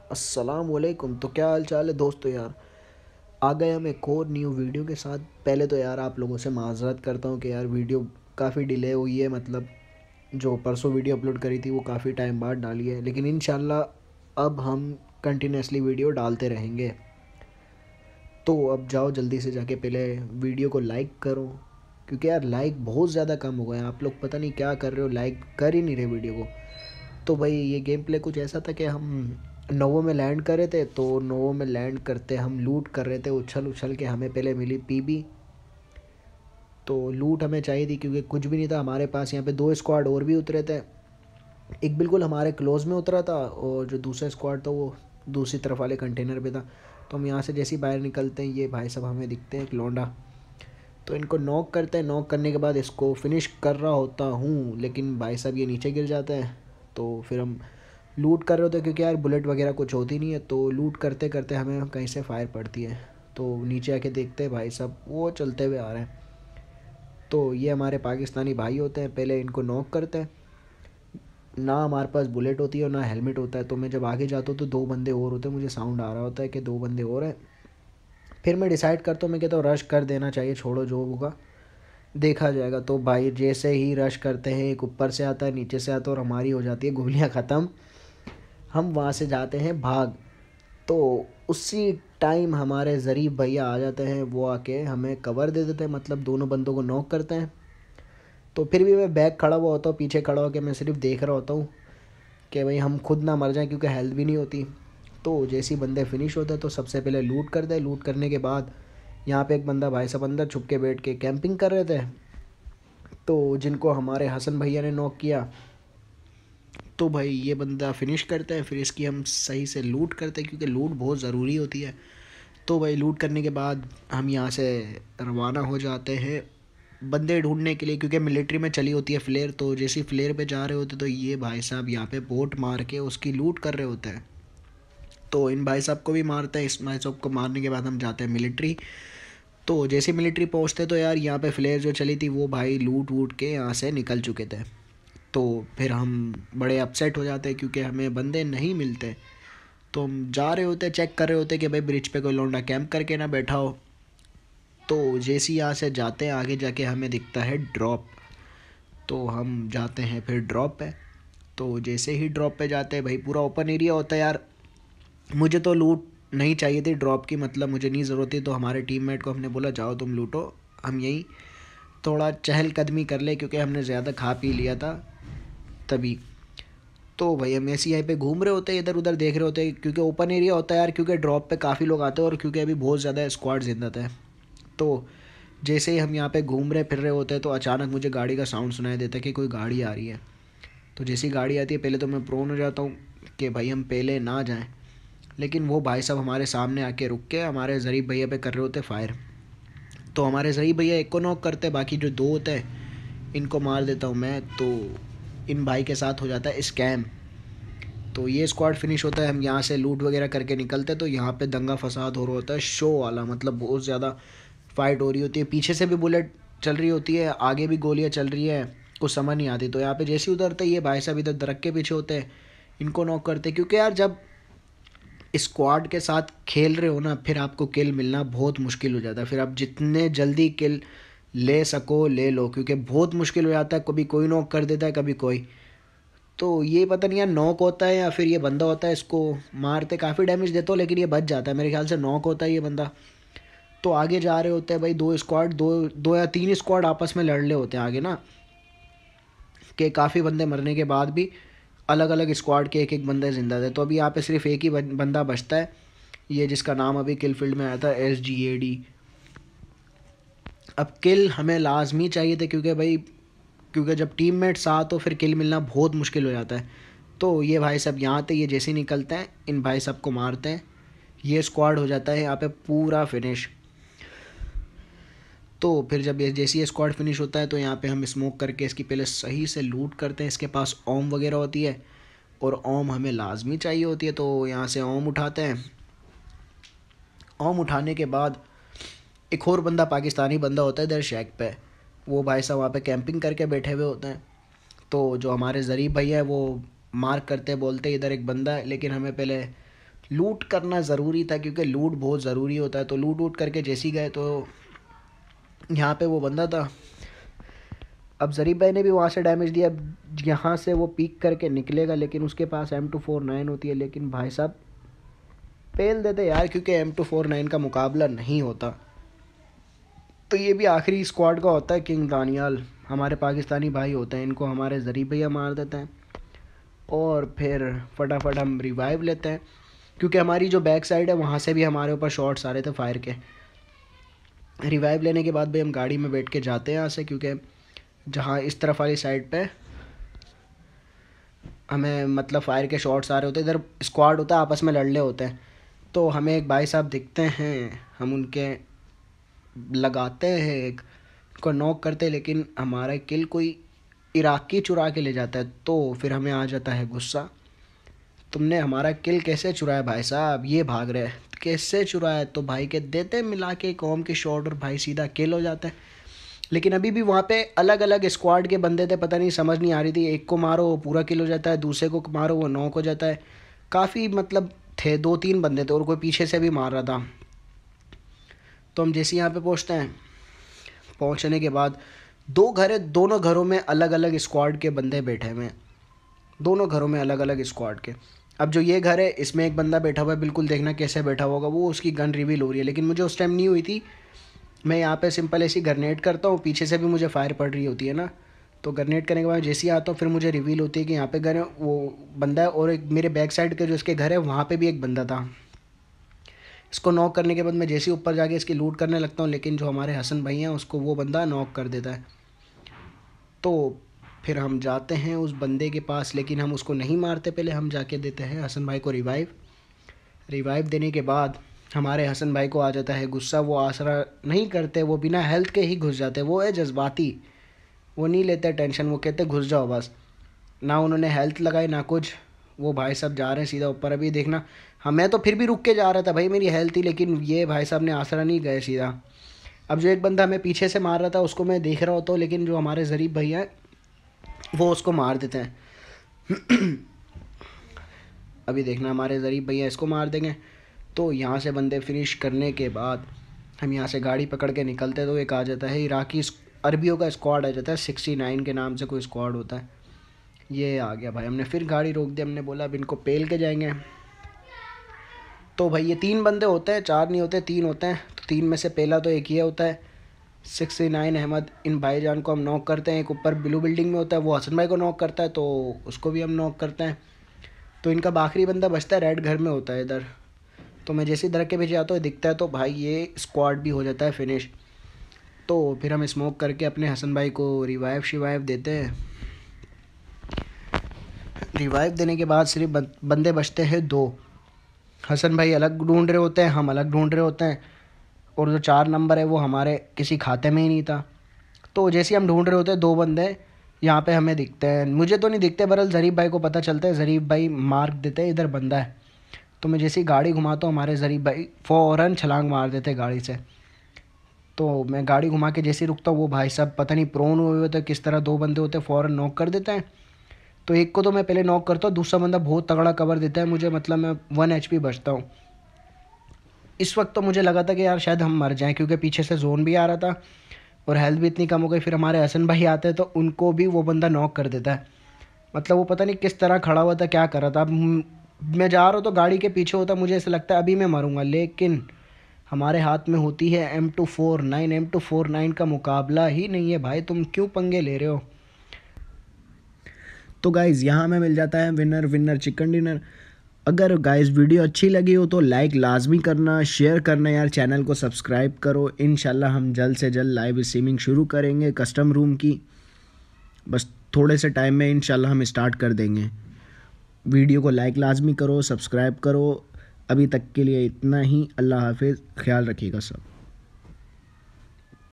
अस्सलाम वालेकुम। तो क्या हाल चाल है दोस्तों यार। आ गए हम एक और न्यू वीडियो के साथ। पहले तो यार आप लोगों से माज़रत करता हूँ कि यार वीडियो काफ़ी डिले हुई है। मतलब जो परसों वीडियो अपलोड करी थी वो काफ़ी टाइम बाद डाली है, लेकिन इंशाल्लाह अब हम कंटिन्यूसली वीडियो डालते रहेंगे। तो अब जाओ जल्दी से जाके पहले वीडियो को लाइक करो, क्योंकि यार लाइक बहुत ज़्यादा कम हो गए हैं। आप लोग पता नहीं क्या कर रहे हो, लाइक कर ही नहीं रहे वीडियो को। तो भाई ये गेम प्ले कुछ ऐसा था कि हम नोवो में लैंड कर रहे थे। तो नोवो में लैंड करते हम लूट कर रहे थे उछल उछल के। हमें पहले मिली पीबी। तो लूट हमें चाहिए थी क्योंकि कुछ भी नहीं था हमारे पास। यहाँ पे दो स्क्वाड और भी उतरे थे। एक बिल्कुल हमारे क्लोज में उतरा था और जो दूसरा स्क्वाड था वो दूसरी तरफ वाले कंटेनर पे था। तो हम यहाँ से जैसे ही बाहर निकलते हैं, ये भाई साहब हमें दिखते हैं एक लौंडा। तो इनको नॉक करते हैं। नॉक करने के बाद इसको फिनिश कर रहा होता हूँ, लेकिन भाई साहब ये नीचे गिर जाते हैं। तो फिर हम लूट कर रहे होते हैं क्योंकि यार बुलेट वगैरह कुछ होती नहीं है। तो लूट करते करते हमें कहीं से फायर पड़ती है। तो नीचे आके देखते हैं भाई साहब वो चलते हुए आ रहे हैं। तो ये हमारे पाकिस्तानी भाई होते हैं। पहले इनको नॉक करते हैं। ना हमारे पास बुलेट होती है और ना हेलमेट होता है। तो मैं जब आगे जाता हूँ तो दो बंदे और होते हैं। मुझे साउंड आ रहा होता है कि दो बंदे और हैं। फिर मैं डिसाइड करता हूँ, मैं कहता हूँ रश कर देना चाहिए, छोड़ो जो होगा देखा जाएगा। तो भाई जैसे ही रश करते हैं, एक ऊपर से आता है नीचे से आता है और हमारी हो जाती है गोलियाँ ख़त्म। हम वहाँ से जाते हैं भाग। तो उसी टाइम हमारे ज़रीफ़ भैया आ जाते हैं। वो आके हमें कवर दे देते हैं, मतलब दोनों बंदों को नॉक करते हैं। तो फिर भी मैं बैग खड़ा हुआ होता हूँ, पीछे खड़ा होकर मैं सिर्फ देख रहा होता हूँ कि भाई हम खुद ना मर जाएं, क्योंकि हेल्थ भी नहीं होती। तो जैसे ही बंदे फिनिश होते हैं तो सबसे पहले लूट कर दे। लूट करने के बाद यहाँ पे एक बंदा भाई साहब अंदर छुप के बैठ के कैंपिंग कर रहे थे। तो जिनको हमारे हसन भैया ने नॉक किया। तो भाई ये बंदा फिनिश करते हैं, फिर इसकी हम सही से लूट करते हैं क्योंकि लूट बहुत ज़रूरी होती है। तो भाई लूट करने के बाद हम यहाँ से रवाना हो जाते हैं बंदे ढूंढने के लिए, क्योंकि मिलिट्री में चली होती है फ्लेयर। तो जैसे ही फ्लेयर पे जा रहे होते तो ये भाई साहब यहाँ पे बोट मार के उसकी लूट कर रहे होते हैं। तो इन भाई साहब को भी मारते हैं। इस भाई साहब को मारने के बाद हम जाते हैं मिलिट्री। तो जैसे मिलिट्री पहुँचते तो यार यहाँ पे फ्लेयर जो चली थी वो भाई लूट वूट के यहाँ से निकल चुके थे। तो फिर हम बड़े अपसेट हो जाते हैं क्योंकि हमें बंदे नहीं मिलते। तो हम जा रहे होते, चेक कर रहे होते कि भाई ब्रिज पे कोई लौंडा कैंप करके ना बैठा हो। तो जैसे ही यहाँ से जाते हैं आगे जाके हमें दिखता है ड्रॉप। तो हम जाते हैं फिर ड्रॉप पे। तो जैसे ही ड्रॉप पे जाते हैं भाई पूरा ओपन एरिया होता है यार। मुझे तो लूट नहीं चाहिए थी ड्रॉप की, मतलब मुझे नहीं ज़रूरत थी। तो हमारे टीममेट को हमने बोला जाओ तुम लूटो, हम यहीं थोड़ा चहलकदमी कर ले क्योंकि हमने ज़्यादा खा पी लिया था तभी। तो भाई हम ऐसे यहाँ पे घूम रहे होते हैं, इधर उधर देख रहे होते हैं क्योंकि ओपन एरिया होता है यार। क्योंकि ड्रॉप पे काफ़ी लोग आते हैं और क्योंकि अभी बहुत ज़्यादा स्क्वाड जिंदा थे। तो जैसे ही हम यहाँ पे घूम रहे फिर रहे होते हैं तो अचानक मुझे गाड़ी का साउंड सुनाई देता है कि कोई गाड़ी आ रही है। तो जैसी गाड़ी आती है पहले तो मैं प्रोन हो जाता हूँ कि भाई हम पहले ना जाएं। लेकिन वो भाई साहब हमारे सामने आके रुक के हमारे ज़रीफ भैया पे कर रहे होते फायर। तो हमारे ज़रीफ भैया एक को नॉक करते, बाकी जो दो होते हैं इनको मार देता हूँ मैं। तो इन भाई के साथ हो जाता है स्कैम। तो ये स्क्वाड फिनिश होता है, हम यहाँ से लूट वगैरह करके निकलते हैं। तो यहाँ पे दंगा फसाद हो रहा होता है शो वाला, मतलब बहुत ज़्यादा फाइट हो रही होती है। पीछे से भी बुलेट चल रही होती है, आगे भी गोलियाँ चल रही है, कुछ समझ नहीं आती। तो यहाँ पे जैसे ही उतरते ये भाई साहब इधर दरक के पीछे होते हैं, इनको नॉक करते हैं। क्योंकि यार जब स्क्वाड के साथ खेल रहे हो ना फिर आपको किल मिलना बहुत मुश्किल हो जाता है। फिर आप जितने जल्दी किल ले सको ले लो, क्योंकि बहुत मुश्किल हो जाता है। कभी कोई नॉक कर देता है कभी कोई। तो ये पता नहीं यार नॉक होता है या फिर ये बंदा होता है, इसको मारते काफ़ी डैमेज देता हो लेकिन ये बच जाता है। मेरे ख्याल से नॉक होता है ये बंदा। तो आगे जा रहे होते हैं भाई दो स्क्वाड, दो दो या तीन स्क्वाड आपस में लड़ रहे होते हैं आगे ना, कि काफ़ी बंदे मरने के बाद भी अलग अलग स्क्वाड के एक एक बंदे जिंदा थे। तो अभी यहाँ पे सिर्फ एक ही बंदा बचता है, ये जिसका नाम अभी किल फील्ड में आया था SGAD। अब किल हमें लाजमी चाहिए थे क्योंकि भाई क्योंकि जब टीममेट साथ हो फिर किल मिलना बहुत मुश्किल हो जाता है। तो ये भाई सब यहाँ थे, ये जैसे ही निकलते हैं इन भाई सब को मारते हैं, ये स्क्वाड हो जाता है यहाँ पे पूरा फिनिश। तो फिर जब ये जैसे ही स्क्वाड फिनिश होता है तो यहाँ पे हम स्मोक करके इसकी पहले सही से लूट करते हैं। इसके पास ओम वगैरह होती है और ओम हमें लाजमी चाहिए होती है। तो यहाँ से ओम उठाते हैं। ओम उठाने के बाद एक और बंदा पाकिस्तानी बंदा होता है इधर शैक पे, वो भाई साहब वहाँ पे कैंपिंग करके बैठे हुए होते हैं। तो जो हमारे ज़रीफ भैया है वो मार्क करते बोलते इधर एक बंदा है, लेकिन हमें पहले लूट करना ज़रूरी था क्योंकि लूट बहुत ज़रूरी होता है। तो लूट वूट करके जैसी गए तो यहाँ पे वो बंदा था। अब ज़रीब भाई ने भी वहाँ से डैमेज दिया। अब यहाँ से वो पीक करके निकलेगा लेकिन उसके पास M249 होती है, लेकिन भाई साहब पेल देते यार, क्योंकि M249 का मुकाबला नहीं होता। तो ये भी आखिरी स्क्वाड का होता है। किंग दानियाल हमारे पाकिस्तानी भाई होते हैं, इनको हमारे ज़रीब भैया मार देते हैं और फिर फटाफट हम रिवाइव लेते हैं, क्योंकि हमारी जो बैक साइड है वहाँ से भी हमारे ऊपर शॉट्स आ रहे थे फायर के। रिवाइव लेने के बाद भाई हम गाड़ी में बैठ के जाते हैं यहाँ से, क्योंकि जहाँ इस तरफ वाली साइड पे हमें मतलब फायर के शॉट्स आ रहे होते हैं, इधर स्क्वाड होता है आपस में लड़ रहे होते हैं। तो हमें एक भाई साहब दिखते हैं, हम उनके लगाते हैं, एक को नॉक करते हैं, लेकिन हमारा किल कोई इराकी चुरा के ले जाता है। तो फिर हमें आ जाता है गुस्सा, तुमने हमारा किल कैसे चुराया भाई साहब, ये भाग रहे हैं कैसे चुराया। तो भाई के देते मिला के कॉम के शॉट और भाई सीधा किल हो जाता है। लेकिन अभी भी वहाँ पे अलग अलग स्क्वाड के बंदे थे, पता नहीं समझ नहीं आ रही थी, एक को मारो वो पूरा किल हो जाता है, दूसरे को मारो वो नॉक हो जाता है। काफ़ी मतलब थे, 2-3 बंदे थे और कोई पीछे से भी मार रहा था। तो हम जैसे यहाँ पे पहुँचते हैं, पहुँचने के बाद दोनों घरों में अलग अलग स्क्वाड के बंदे बैठे हुए हैं, दोनों घरों में अलग अलग स्क्वाड के। अब जो ये घर है इसमें एक बंदा बैठा हुआ है, बिल्कुल देखना कैसे बैठा होगा वो, उसकी गन रिवील हो रही है, लेकिन मुझे उस टाइम नहीं हुई थी। मैं यहाँ पे सिंपल ऐसी ग्रेनेड करता हूँ, पीछे से भी मुझे फायर पड़ रही होती है ना, तो ग्रेनेड करने के बाद जैसे ही आता हूँ फिर मुझे रिवील होती है कि यहाँ पे घर है, वो बंदा है। और एक मेरे बैक साइड के जो इसके घर है वहाँ पे भी एक बंदा था। इसको नॉक करने के बाद मैं जैसे ही ऊपर जाके इसकी लूट करने लगता हूँ, लेकिन जो हमारे हसन भाई हैं उसको वो बंदा नॉक कर देता है। तो फिर हम जाते हैं उस बंदे के पास, लेकिन हम उसको नहीं मारते, पहले हम जाके देते हैं हसन भाई को रिवाइव देने के बाद हमारे हसन भाई को आ जाता है गुस्सा। वो आसरा नहीं करते, वो बिना हेल्थ के ही घुस जाते। वो है जज्बाती, वो नहीं लेते टेंशन, वो कहते घुस जाओ बस। ना उन्होंने हेल्थ लगाई ना कुछ, वो भाई साहब जा रहे हैं सीधा ऊपर। अभी देखना, हाँ मैं तो फिर भी रुक के जा रहा था भाई, मेरी हेल्थ ही, लेकिन ये भाई साहब ने आसरा नहीं गए सीधा। अब जो एक बंदा हमें पीछे से मार रहा था उसको मैं देख रहा होता हूँ, लेकिन जो हमारे ज़रीब भैया हैं वो उसको मार देते हैं। अभी देखना हमारे ज़रीब भैया इसको मार देंगे। तो यहाँ से बंदे फिनिश करने के बाद हम यहाँ से गाड़ी पकड़ के निकलते, तो एक आ जाता है इराकी अरबियों का स्क्वाड आ जाता है, 69 के नाम से कोई स्क्वाड होता है। ये आ गया भाई, हमने फिर गाड़ी रोक दी, हमने बोला अब इनको पेल के जाएंगे। तो भाई ये 3 बंदे होते हैं, 4 नहीं होते 3 होते हैं। तो 3 में से पहला तो एक ये होता है 69 अहमद, इन भाईजान को हम नॉक करते हैं। एक ऊपर ब्लू बिल्डिंग में होता है, वो हसन भाई को नॉक करता है, तो उसको भी हम नॉक करते हैं। तो इनका आखिरी बंदा बचता है, रेड घर में होता है इधर। तो मैं जैसे इधर के पीछे आता हूँ दिखता है, तो भाई ये स्क्वाड भी हो जाता है फिनिश। तो फिर हम स्मोक करके अपने हसन भाई को रिवाइव देते हैं। रिवाइव देने के बाद सिर्फ बंदे बचते हैं 2। हसन भाई अलग ढूंढ रहे होते हैं, हम अलग ढूंढ रहे होते हैं, और जो 4 नंबर है वो हमारे किसी खाते में ही नहीं था। तो जैसे हम ढूंढ रहे होते हैं 2 बंदे यहाँ पे हमें दिखते हैं, मुझे तो नहीं दिखते, बहरहाल ज़रीब भाई को पता चलता है, ज़रीब भाई मार्क देते हैं इधर बंदा है। तो मैं जैसे ही गाड़ी घुमाता हूँ हमारे ज़रीब भाई फ़ौरन छलांग मार देते गाड़ी से। तो मैं गाड़ी घुमा के जैसे ही रुकता हूँ वो भाई साहब पता नहीं प्रोन हुए हुए थे किस तरह, 2 बंदे होते हैं, फ़ौरन नॉक कर देते हैं। तो एक को तो मैं पहले नॉक करता हूँ, दूसरा बंदा बहुत तगड़ा कवर देता है मुझे, मतलब मैं 1 HP बचता हूँ। इस वक्त तो मुझे लगा था कि यार शायद हम मर जाएं, क्योंकि पीछे से जोन भी आ रहा था और हेल्थ भी इतनी कम हो गई। फिर हमारे हसन भाई आते हैं तो उनको भी वो बंदा नॉक कर देता है। मतलब वो पता नहीं किस तरह खड़ा हुआ था, क्या कर रहा था। अब मैं जा रहा हूँ तो गाड़ी के पीछे होता, मुझे ऐसा लगता है अभी मैं मरूंगा, लेकिन हमारे हाथ में होती है M249 का मुकाबला ही नहीं है भाई, तुम क्यों पंगे ले रहे हो। तो गाइज़ यहाँ हमें मिल जाता है विनर चिकन डिनर। अगर गाइस वीडियो अच्छी लगी हो तो लाइक लाजमी करना, शेयर करना यार, चैनल को सब्सक्राइब करो। इंशाल्लाह हम जल्द से जल्द लाइव स्ट्रीमिंग शुरू करेंगे कस्टम रूम की, बस थोड़े से टाइम में इंशाल्लाह हम स्टार्ट कर देंगे। वीडियो को लाइक लाजमी करो, सब्सक्राइब करो। अभी तक के लिए इतना ही, अल्लाह हाफिज़, ख्याल रखिएगा सब।